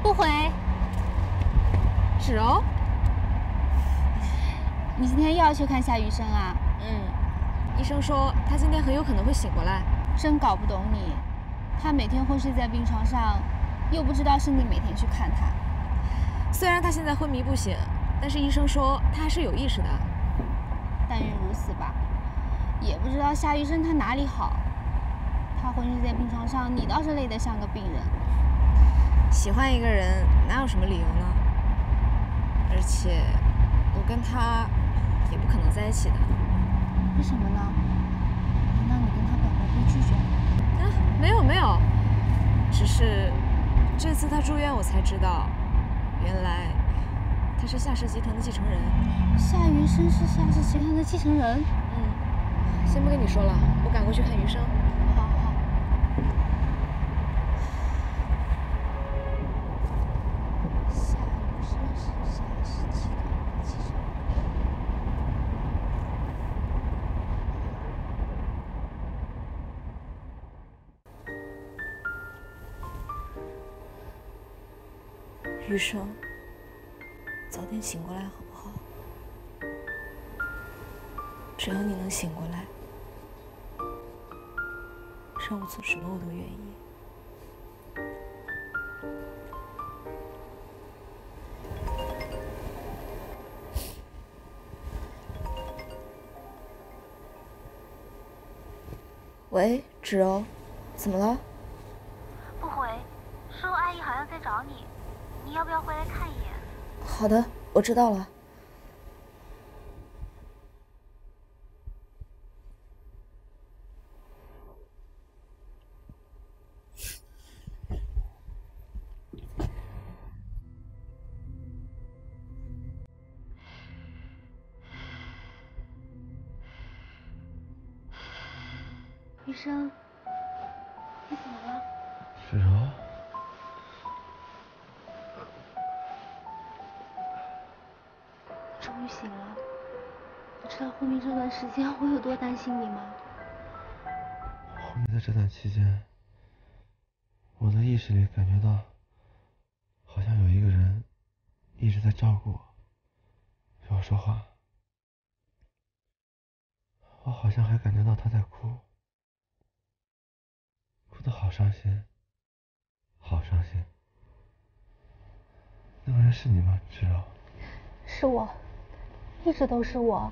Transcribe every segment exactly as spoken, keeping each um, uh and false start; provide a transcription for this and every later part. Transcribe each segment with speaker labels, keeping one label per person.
Speaker 1: 不回。
Speaker 2: 芷柔，
Speaker 1: 你今天又要去看夏雨生啊？
Speaker 2: 嗯，医生说他今天很有可能会醒过来。
Speaker 1: 真搞不懂你，他每天昏睡在病床上，又不知道是你每天去看他。
Speaker 2: 虽然他现在昏迷不醒，但是医生说他还是有意识的。
Speaker 1: 但愿如此吧。也不知道夏雨生他哪里好，他昏睡在病床上，你倒是累得像个病人。
Speaker 2: 喜欢一个人哪有什么理由呢？而且我跟他也不可能在一起的。
Speaker 1: 为什么呢？难道你跟他表白被拒绝了？
Speaker 2: 啊，没有没有，只是这次他住院，我才知道，原来他是夏氏集团的继承人。
Speaker 1: 夏雨生是夏氏集团的继承人？
Speaker 2: 嗯，先不跟你说了，我赶过去看余生。
Speaker 1: 好好。夏雨生是夏氏集团的继承人。
Speaker 2: 余生，早点醒过来好不好？只要你能醒过来，让我做什么我都愿意。喂，芷柔，怎么了？
Speaker 3: 不回，说阿姨好像在找你，你要不要回来看一眼？
Speaker 2: 好的，我知道了。
Speaker 1: 余生，你怎么了？
Speaker 4: 芷柔，
Speaker 1: 终于醒了。你知道昏迷这段时间我有多担心你吗？
Speaker 4: 昏迷的这段期间，我的意识里感觉到，好像有一个人一直在照顾我，陪我说话。我好像还感觉到他在哭，哭得好伤心，好伤心。那个人是你吗，芷柔？
Speaker 1: 是我，一直都是我。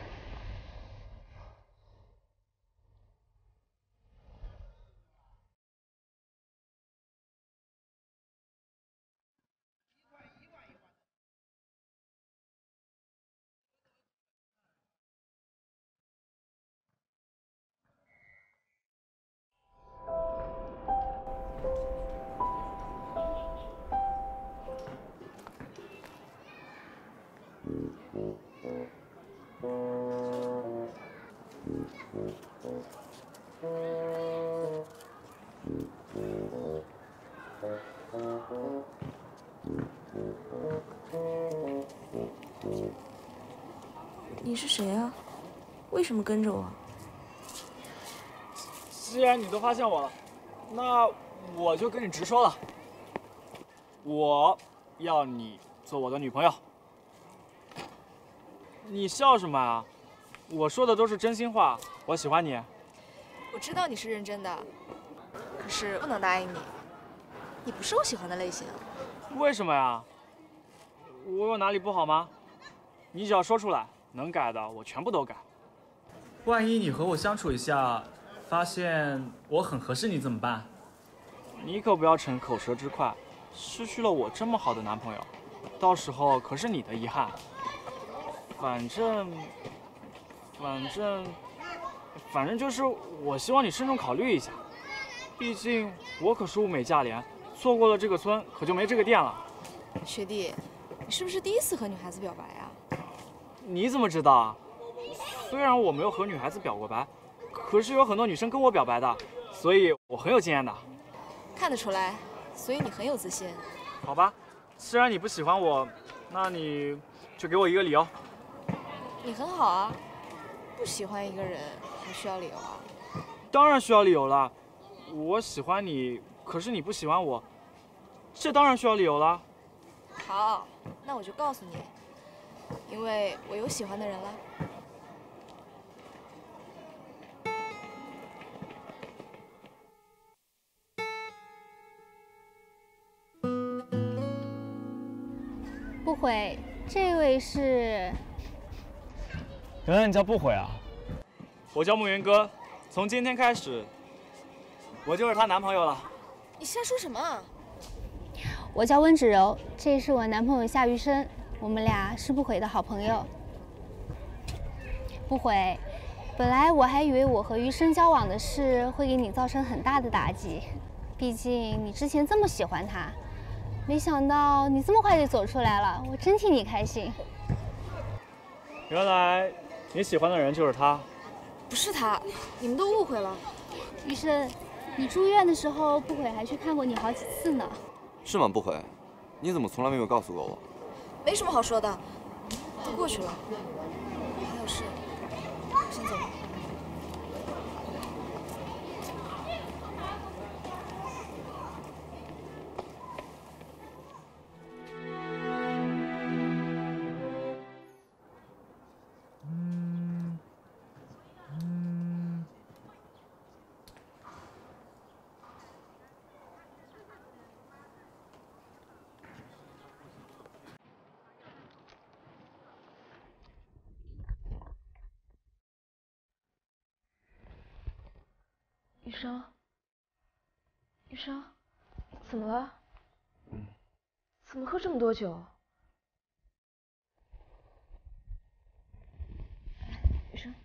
Speaker 2: 你是谁啊？为什么跟着我？
Speaker 5: 既然你都发现我了，那我就跟你直说了，我要你做我的女朋友。你笑什么啊？我说的都是真心话，我喜欢你。
Speaker 2: 我知道你是认真的，可是不能答应你，你不是我喜欢的类型。
Speaker 5: 为什么呀？我有哪里不好吗？你只要说出来，能改的我全部都改。万一你和我相处一下，发现我很合适你怎么办？你可不要逞口舌之快，失去了我这么好的男朋友，到时候可是你的遗憾。反正，反正，反正就是我希望你慎重考虑一下，毕竟我可是物美价廉，错过了这个村可就没这个店了。
Speaker 2: 学弟，你是不是第一次和女孩子表白啊？
Speaker 5: 你怎么知道啊？虽然我没有和女孩子表过白，可是有很多女生跟我表白的，所以我很有经验的。
Speaker 2: 看得出来，所以你很有自信。
Speaker 5: 好吧，既然你不喜欢我，那你就给我一个理由。
Speaker 2: 你很好啊，不喜欢一个人还需要理由啊？
Speaker 5: 当然需要理由了。我喜欢你，可是你不喜欢我， 这当然需要理由了。
Speaker 2: 好，那我就告诉你，因为我有喜欢的人了。
Speaker 1: 不悔，这位是？
Speaker 5: 原来你叫不悔啊？我叫木云哥，从今天开始，我就是她男朋友了。
Speaker 2: 你瞎说什么啊？
Speaker 1: 我叫温芷柔，这是我男朋友夏余生，我们俩是不悔的好朋友。不悔，本来我还以为我和余生交往的事会给你造成很大的打击，毕竟你之前这么喜欢他，没想到你这么快就走出来了，我真替你开心。
Speaker 5: 原来你喜欢的人就是他。
Speaker 2: 不是他，你们都误会了。
Speaker 1: 余生，你住院的时候，不悔还去看过你好几次呢。
Speaker 6: 是吗？不悔，你怎么从来没有告诉过我？
Speaker 2: 没什么好说的，都过去了。我还有事，先走了。医生，医生，怎么了？嗯，怎么喝这么多酒？医生，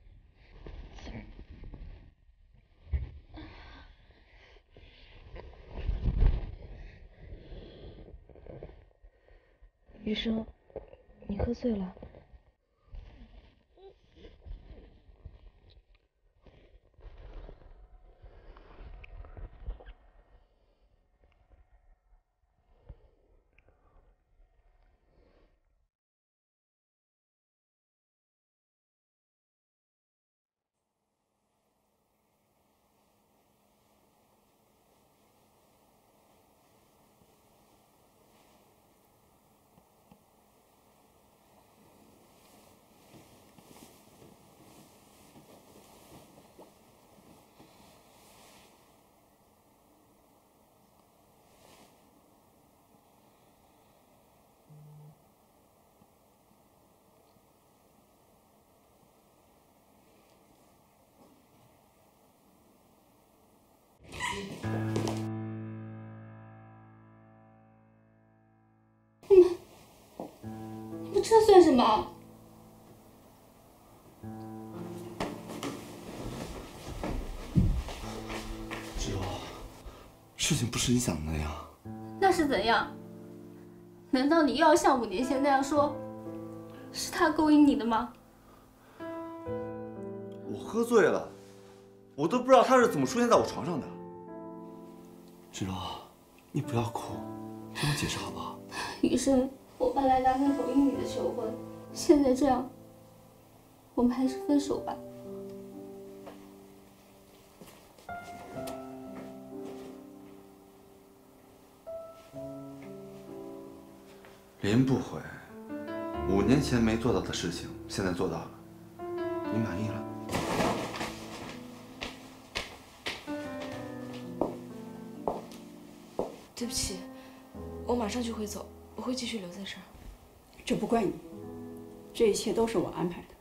Speaker 2: 医生，你喝醉了。
Speaker 1: 不，这算什么？
Speaker 6: 芷柔，事情不是你想的那样。
Speaker 1: 那是怎样？难道你又要像五年前那样说，是他勾引你的吗？
Speaker 6: 我喝醉了，我都不知道他是怎么出现在我床上的。芷柔，你不要哭，听我解释好不好？
Speaker 1: 余生，我本来打算同意你的求婚，现在这样，我们还是分手吧。
Speaker 6: 林不悔，五年前没做到的事情，现在做到了，你满意了？
Speaker 2: 对不起，我马上就会走，我会继续留在这儿。
Speaker 7: 这不怪你，这一切都是我安排的。